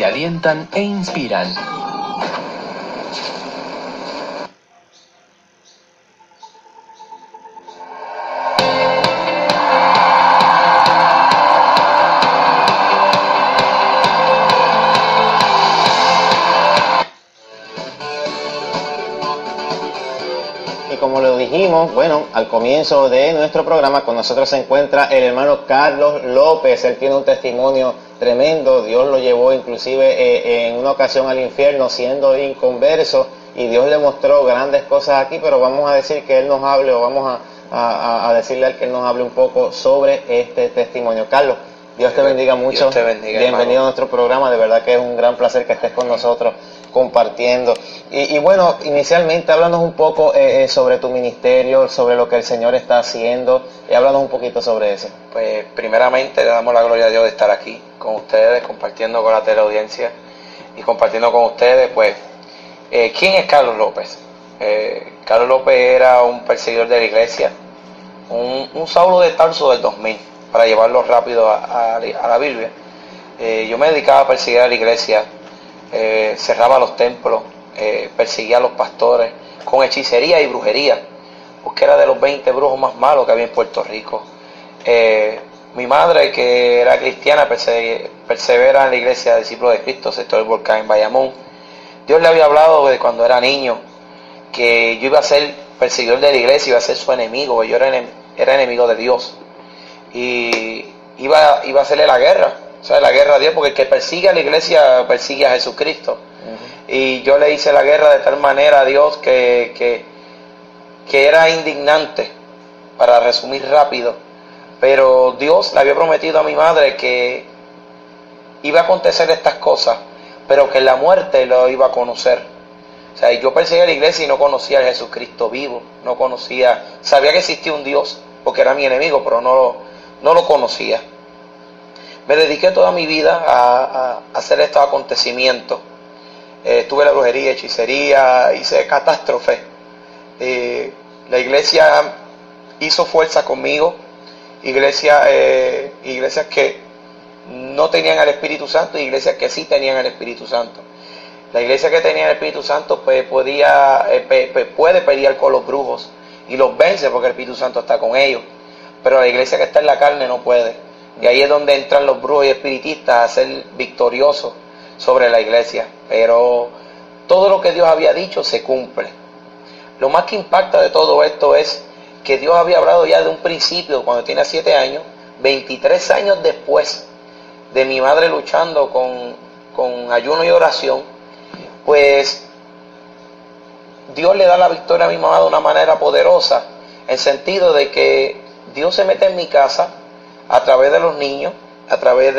te alientan e inspiran. Como lo dijimos, bueno, al comienzo de nuestro programa, con nosotros se encuentra el hermano Carlos López. Él tiene un testimonio tremendo. Dios lo llevó inclusive en una ocasión al infierno siendo inconverso, y Dios le mostró grandes cosas aquí, pero vamos a decir que él nos hable, o vamos a decirle a él que él nos hable un poco sobre este testimonio. Carlos, Dios te bendiga mucho. Dios te bendiga, bienvenido hermano. a nuestro programa. De verdad que es un gran placer que estés con nosotros compartiendo. Y bueno, inicialmente háblanos un poco sobre tu ministerio, sobre lo que el Señor está haciendo, y háblanos un poquito sobre eso. Pues primeramente le damos la gloria a Dios de estar aquí con ustedes, compartiendo con la teleaudiencia y compartiendo con ustedes, pues, ¿quién es Carlos López? Carlos López era un perseguidor de la iglesia, un Saulo de Tarso del 2000, para llevarlo rápido a la Biblia. Yo me dedicaba a perseguir a la iglesia, cerraba los templos, perseguía a los pastores con hechicería y brujería, porque era de los 20 brujos más malos que había en Puerto Rico. Mi madre, que era cristiana, persevera en la iglesia de Discípulos de Cristo, sector del Volcán en Bayamón. Dios le había hablado desde cuando era niño que yo iba a ser perseguidor de la iglesia, iba a ser su enemigo, porque yo era enemigo de Dios, y iba a hacerle la guerra. O sea, la guerra a Dios, porque el que persigue a la iglesia persigue a Jesucristo. Y yo le hice la guerra de tal manera a Dios que era indignante, para resumir rápido. Pero Dios le había prometido a mi madre que iba a acontecer estas cosas, pero que en la muerte lo iba a conocer. O sea, yo perseguía a la iglesia y no conocía a Jesucristo vivo, sabía que existía un Dios, porque era mi enemigo, pero no lo conocía. Me dediqué toda mi vida a hacer estos acontecimientos. Tuve la brujería, hechicería, hice catástrofe. La iglesia hizo fuerza conmigo. Iglesias que no tenían el Espíritu Santo, y iglesias que sí tenían el Espíritu Santo. La iglesia que tenía el Espíritu Santo pues puede pelear con los brujos y los vence, porque el Espíritu Santo está con ellos. Pero la iglesia que está en la carne no puede. Y ahí es donde entran los brujos y espiritistas a ser victoriosos sobre la iglesia. Pero todo lo que Dios había dicho se cumple. Lo más que impacta de todo esto es que Dios había hablado ya de un principio, cuando tenía 7 años, 23 años después de mi madre luchando con ayuno y oración, pues Dios le da la victoria a mi mamá de una manera poderosa, en sentido de que Dios se mete en mi casa a través de los niños, a través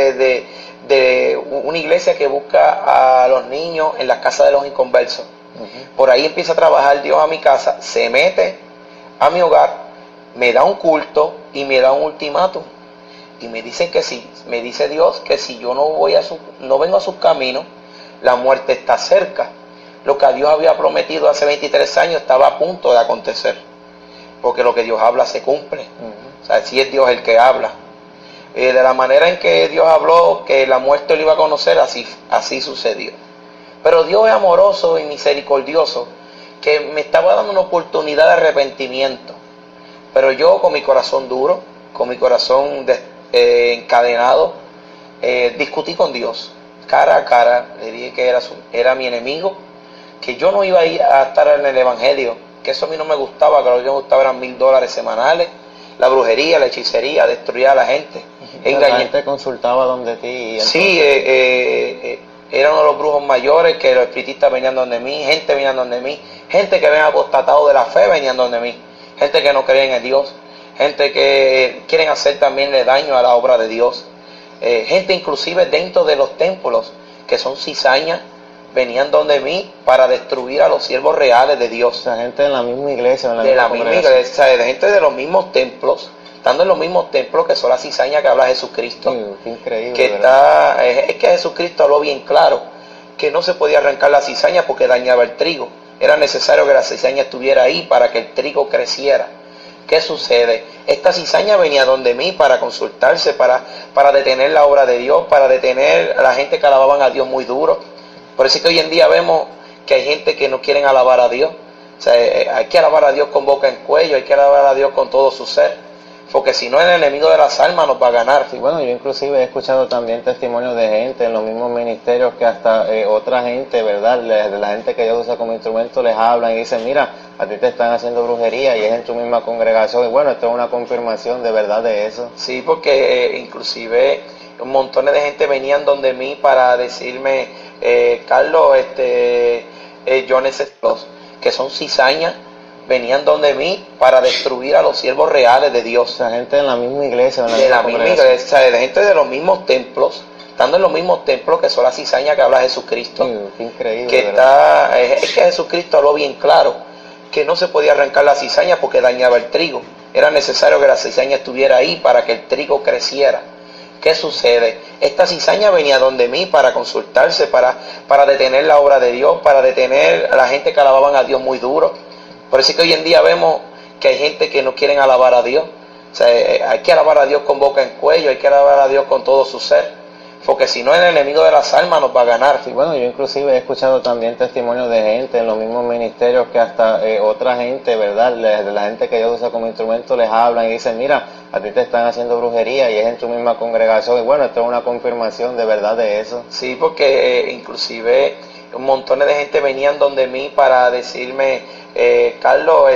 de una iglesia que busca a los niños en las casas de los inconversos. Por ahí empieza a trabajar Dios a mi casa, se mete a mi hogar, me da un culto y me da un ultimátum. Y me dicen que sí, me dice Dios que si yo no vengo a sus caminos, la muerte está cerca. Lo que Dios había prometido hace 23 años estaba a punto de acontecer, porque lo que Dios habla se cumple. O sea, si es Dios el que habla. De la manera en que Dios habló que la muerte lo iba a conocer, así sucedió. Pero Dios es amoroso y misericordioso, que me estaba dando una oportunidad de arrepentimiento. Pero yo, con mi corazón duro, con mi corazón encadenado, discutí con Dios, cara a cara. Le dije que era mi enemigo, que yo no iba a ir a estar en el evangelio, que eso a mí no me gustaba, que lo que me gustaba eran $1000 semanales, la brujería, la hechicería, destruía a la gente. La gente consultaba donde ti. Sí, era uno de los brujos mayores, que los espiritistas venían donde mí, gente venía donde mí, gente que habían apostatado de la fe venían donde mí, gente que no creía en el Dios, gente que quieren hacer también daño a la obra de Dios, gente inclusive dentro de los templos, que son cizañas, venían donde mí para destruir a los siervos reales de Dios. O sea, gente en la misma iglesia, de la misma iglesia, de gente de los mismos templos, estando en los mismos templos, que son la cizaña que habla Jesucristo. Qué increíble. Que es que Jesucristo habló bien claro que no se podía arrancar la cizaña porque dañaba el trigo. Era necesario que la cizaña estuviera ahí para que el trigo creciera. ¿Qué sucede? esta cizaña venía donde mí para consultarse, para detener la obra de Dios, para detener a la gente que alababan a Dios muy duro. Por eso es que hoy en día vemos que hay gente que no quieren alabar a Dios. O sea, hay que alabar a Dios con boca en cuello, hay que alabar a Dios con todo su ser, porque si no el enemigo de las almas nos va a ganar. Sí, bueno, yo inclusive he escuchado también testimonios de gente en los mismos ministerios que hasta otra gente, ¿verdad? De la gente que Dios usa como instrumento les hablan y dicen, mira, a ti te están haciendo brujería y es en tu misma congregación. Y bueno, esto es una confirmación de verdad de eso. Sí, porque inclusive un montón de gente venían donde mí para decirme, Carlos, yo necesito, que son cizañas, venían donde mí para destruir a los siervos reales de Dios. O sea, gente en la misma iglesia. De la misma iglesia, o sea, de gente de los mismos templos, estando en los mismos templos que son la cizaña que habla Jesucristo. Sí, qué increíble. Que está, es que Jesucristo habló bien claro que no se podía arrancar la cizaña porque dañaba el trigo. Era necesario que la cizaña estuviera ahí para que el trigo creciera. ¿Qué sucede? Esta cizaña venía donde mí para consultarse, para detener la obra de Dios, para detener a la gente que alababan a Dios muy duro. Por eso es que hoy en día vemos que hay gente que no quieren alabar a Dios. O sea, hay que alabar a Dios con boca en cuello, hay que alabar a Dios con todo su ser, porque si no el enemigo de las almas nos va a ganar. Sí, bueno, yo inclusive he escuchado también testimonios de gente en los mismos ministerios que hasta otra gente, ¿verdad? De la gente que Dios usa como instrumento les hablan y dicen, mira, a ti te están haciendo brujería y es en tu misma congregación. Y bueno, esto es una confirmación de verdad de eso. Sí, porque inclusive un montón de gente venían donde mí para decirme, Carlos,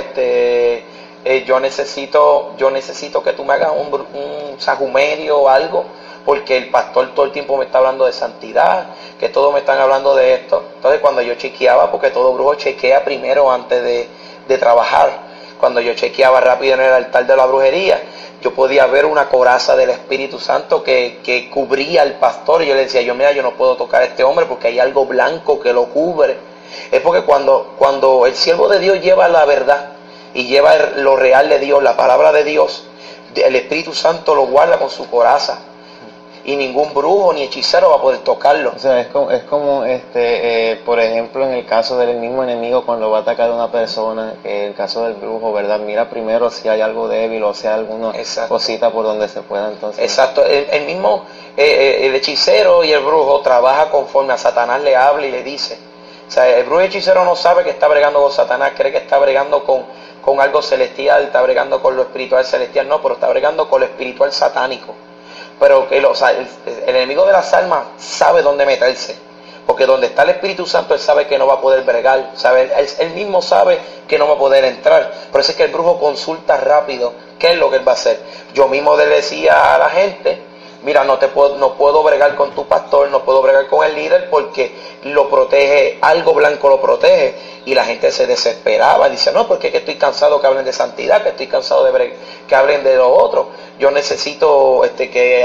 yo necesito que tú me hagas un sajumerio o algo, porque el pastor todo el tiempo me está hablando de santidad, que todos me están hablando de esto. Entonces cuando yo chequeaba, porque todo brujo chequea primero antes de trabajar, cuando yo chequeaba rápido en el altar de la brujería, yo podía ver una coraza del Espíritu Santo que cubría al pastor, y yo le decía, yo no puedo tocar a este hombre porque hay algo blanco que lo cubre. Es porque cuando el siervo de Dios lleva la verdad y lleva lo real de Dios, la palabra de Dios, el Espíritu Santo lo guarda con su coraza y ningún brujo ni hechicero va a poder tocarlo. O sea, es como por ejemplo, en el caso del mismo enemigo cuando va a atacar a una persona, que en el caso del brujo, ¿verdad? Mira primero si hay algo débil o si hay alguna cosita por donde se pueda entonces. Exacto, el mismo el hechicero y el brujo trabaja conforme a Satanás le habla y le dice. O sea, el brujo y hechicero no sabe que está bregando con Satanás, cree que está bregando con algo celestial, está bregando con lo espiritual celestial, no, pero está bregando con lo espiritual satánico. Pero el enemigo de las almas sabe dónde meterse, porque donde está el Espíritu Santo él sabe que no va a poder bregar, ¿sabe? Él mismo sabe que no va a poder entrar. Por eso es que el brujo consulta rápido qué es lo que él va a hacer. Yo mismo le decía a la gente, mira, no puedo bregar con tu pastor, no puedo bregar con el líder porque lo protege, algo blanco lo protege. Y la gente se desesperaba, dice, no, porque que estoy cansado que hablen de santidad, que estoy cansado que hablen de lo otro. Yo necesito que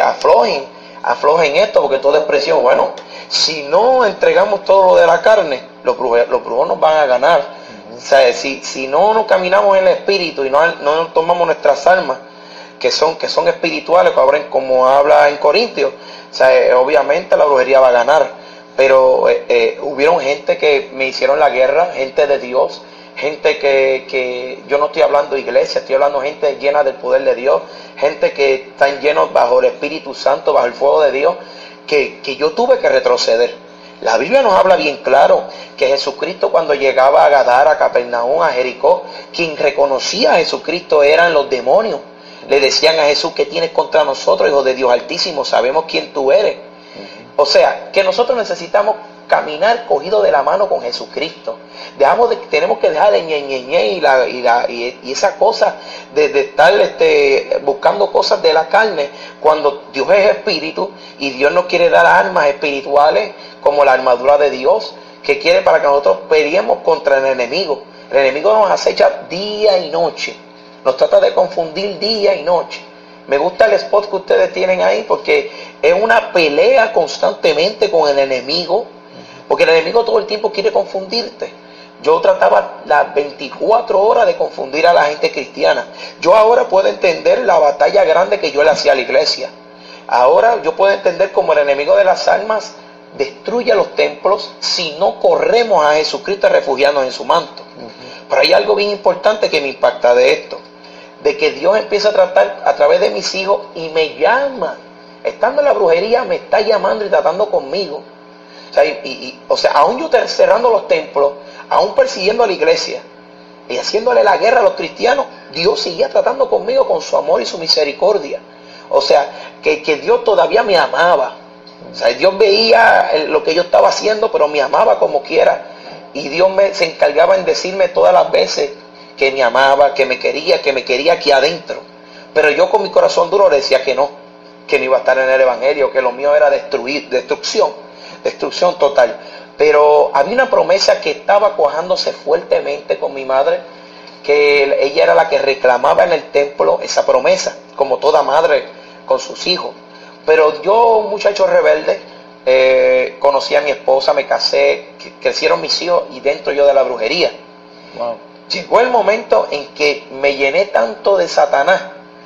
aflojen esto, porque todo es presión. Bueno, si no entregamos todo lo de la carne, los brujos nos van a ganar. O sea, si no caminamos en el espíritu y no tomamos nuestras almas, que son espirituales, como habla en Corintios, o sea, obviamente la brujería va a ganar. Pero hubieron gente que me hicieron la guerra, gente de Dios, gente que yo no estoy hablando de iglesia, estoy hablando de gente llena del poder de Dios, gente que están llenos bajo el Espíritu Santo, bajo el fuego de Dios, que yo tuve que retroceder. La Biblia nos habla bien claro que Jesucristo cuando llegaba a Gadara, a Capernaum, a Jericó, quien reconocía a Jesucristo eran los demonios. Le decían a Jesús, ¿qué tienes contra nosotros, hijo de Dios Altísimo? Sabemos quién tú eres. O sea, que nosotros necesitamos caminar cogido de la mano con Jesucristo. Tenemos que dejar el ñe y esa cosa de estar buscando cosas de la carne, cuando Dios es espíritu y Dios nos quiere dar armas espirituales como la armadura de Dios, que quiere para que nosotros peleemos contra el enemigo. El enemigo nos acecha día y noche, nos trata de confundir día y noche. Me gusta el spot que ustedes tienen ahí porque es una pelea constantemente con el enemigo, porque el enemigo todo el tiempo quiere confundirte. Yo trataba las 24 horas de confundir a la gente cristiana. Yo ahora puedo entender la batalla grande que yo le hacía a la iglesia. Ahora yo puedo entender cómo el enemigo de las almas destruye los templos si no corremos a Jesucristo a refugiarnos en su manto. Pero hay algo bien importante que me impacta de esto. de que Dios empieza a tratar a través de mis hijos y me llama. Estando en la brujería me está llamando y tratando conmigo. O sea, aún yo cerrando los templos, aún persiguiendo a la iglesia y haciéndole la guerra a los cristianos, Dios seguía tratando conmigo con su amor y su misericordia. O sea, que Dios todavía me amaba. O sea, Dios veía lo que yo estaba haciendo, pero me amaba como quiera. Y Dios se encargaba en decirme todas las veces que me amaba, que me quería aquí adentro. Pero yo con mi corazón duro le decía que no iba a estar en el evangelio, que lo mío era destrucción total. Pero había una promesa que estaba cuajándose fuertemente con mi madre, que ella era la que reclamaba en el templo esa promesa, como toda madre con sus hijos. Pero yo, un muchacho rebelde, conocí a mi esposa, me casé, crecieron mis hijos y dentro yo de la brujería. Wow. Llegó el momento en que me llené tanto de Satanás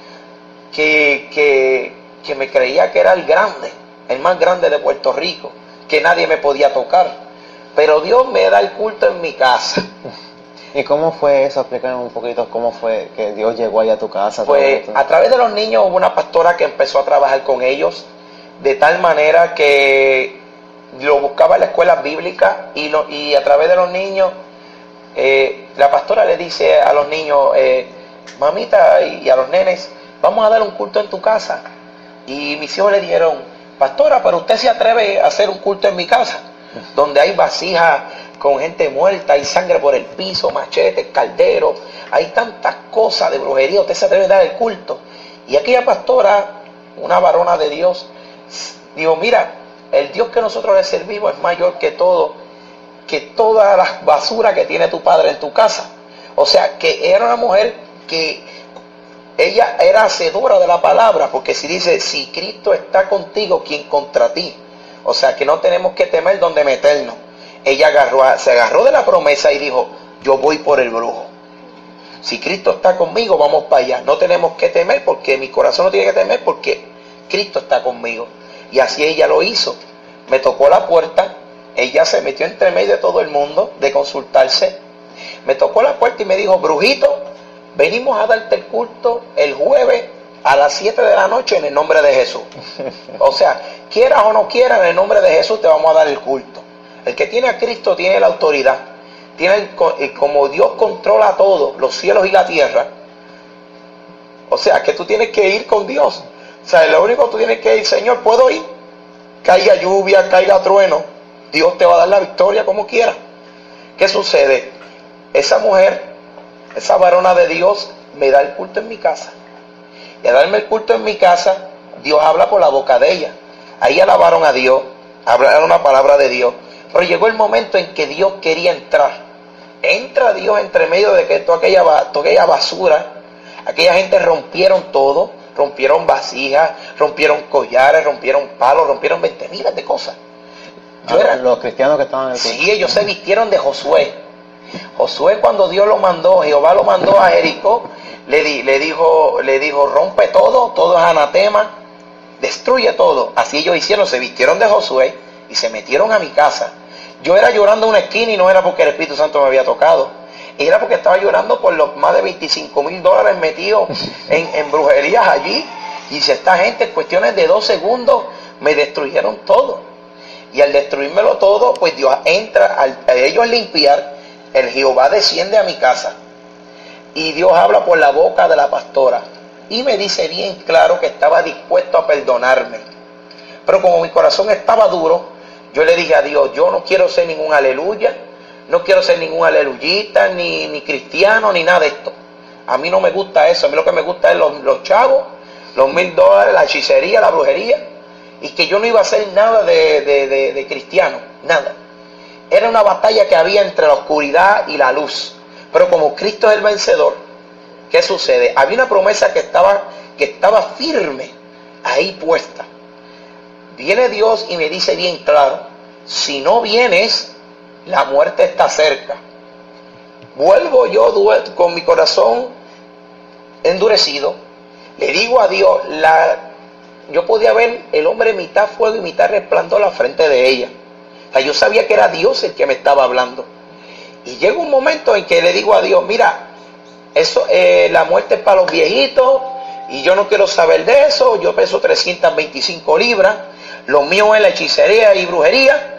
que me creía que era el más grande de Puerto Rico, que nadie me podía tocar. Pero Dios me da el culto en mi casa. ¿Y cómo fue eso? Explícame un poquito cómo fue que Dios llegó allá a tu casa. Pues a través de los niños hubo una pastora que empezó a trabajar con ellos, de tal manera que lo buscaba en la escuela bíblica y a través de los niños, la pastora le dice a los niños, mamita y a los nenes, vamos a dar un culto en tu casa. Y mis hijos le dijeron, pastora, pero usted se atreve a hacer un culto en mi casa, donde hay vasijas con gente muerta, hay sangre por el piso, machetes, calderos, hay tantas cosas de brujería, usted se atreve a dar el culto. Y aquella pastora, una varona de Dios, dijo, mira, el Dios que nosotros le servimos es mayor que todo, que toda la basura que tiene tu padre en tu casa. O sea, que era una mujer que ella era hacedora de la palabra, porque si dice, si Cristo está contigo, ¿quién contra ti? O sea, que no tenemos que temer dónde meternos. Ella se agarró de la promesa y dijo, yo voy por el brujo. Si Cristo está conmigo, vamos para allá. No tenemos que temer, porque mi corazón no tiene que temer, porque Cristo está conmigo. Y así ella lo hizo. Me tocó la puerta, ella se metió entre medio de todo el mundo, de consultarse. Me tocó la puerta y me dijo, brujito, venimos a darte el culto el jueves a las 7 de la noche en el nombre de Jesús. O sea, quieras o no quieras, en el nombre de Jesús te vamos a dar el culto. El que tiene a Cristo tiene la autoridad. Como Dios controla todo, los cielos y la tierra. O sea, que tú tienes que ir con Dios. O sea, lo único que tú tienes que ir, Señor, ¿puedo ir? Caiga lluvia, caiga trueno, Dios te va a dar la victoria como quiera. ¿Qué sucede? Esa mujer, esa varona de Dios, me da el culto en mi casa. Y al darme el culto en mi casa, Dios habla por la boca de ella. Ahí alabaron a Dios, hablaron una palabra de Dios. Pero llegó el momento en que Dios quería entrar. Entra Dios entre medio de que toda aquella basura, aquella gente rompieron todo, rompieron vasijas, rompieron collares, rompieron palos, rompieron 20,000 de cosas. Los cristianos que estaban en el culto. Sí, ellos se vistieron de Josué. Josué, cuando Dios lo mandó, Jehová lo mandó a Jericó, le dijo, rompe todo, todo es anatema, destruye todo. Así ellos hicieron, se vistieron de Josué y se metieron a mi casa. Yo era llorando en una esquina y no era porque el Espíritu Santo me había tocado, era porque estaba llorando por los más de $25,000 metidos en brujerías allí. Y si esta gente en cuestiones de 2 segundos me destruyeron todo. Y al destruírmelo todo, pues Dios entra, a ellos limpiar, el Jehová desciende a mi casa. Y Dios habla por la boca de la pastora. Y me dice bien claro que estaba dispuesto a perdonarme. Pero como mi corazón estaba duro, yo le dije a Dios, yo no quiero ser ningún aleluya, no quiero ser ningún aleluyita, ni cristiano, ni nada de esto. A mí no me gusta eso, a mí lo que me gusta es los chavos, los $1,000, la hechicería, la brujería, y que yo no iba a hacer nada de cristiano, nada. Era una batalla que había entre la oscuridad y la luz. Pero como Cristo es el vencedor, ¿qué sucede? Había una promesa que estaba firme ahí puesta. Viene Dios y me dice bien claro, si no vienes, la muerte está cerca. Vuelvo yo con mi corazón endurecido, le digo a Dios, yo podía ver el hombre mitad fuego y mitad resplandor a la frente de ella. O sea, yo sabía que era Dios el que me estaba hablando. Y llega un momento en que le digo a Dios, mira, Eso, la muerte es para los viejitos y yo no quiero saber de eso. Yo peso 325 libras. Lo mío es la hechicería y brujería.